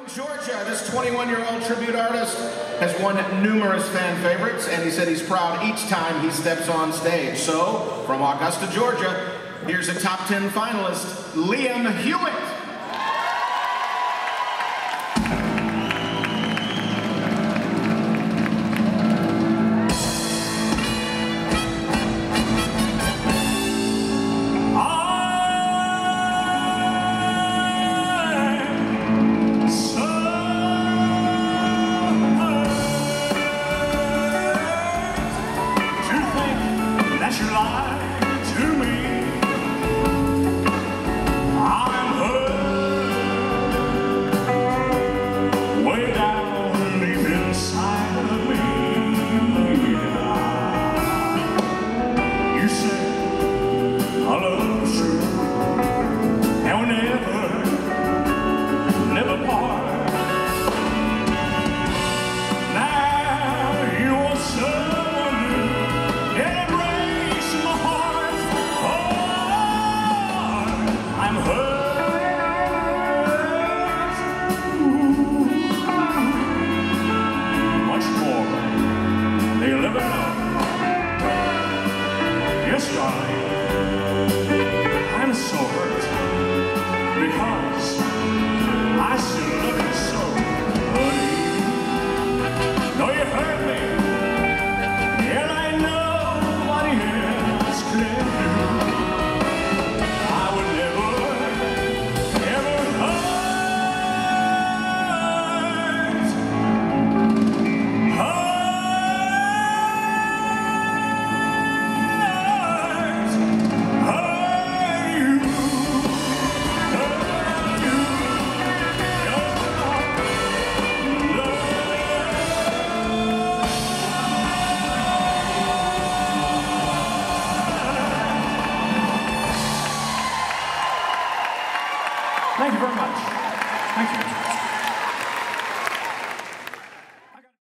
Georgia, this 21-year-old tribute artist has won numerous fan favorites, and he said he's proud each time he steps on stage. So, from Augusta, Georgia, here's a top 10 finalist, Liam Hewitt. You lied to me. I'm hurt way down deep inside of me. You said I love you and we'll never part. Now you are someone new. I'm hurt, much more than you'll ever know. Yes, darling, I'm so hurt because I still love you so, honey. No, you hurt me, and I know nobody else can do. Thank you very much. Thank you.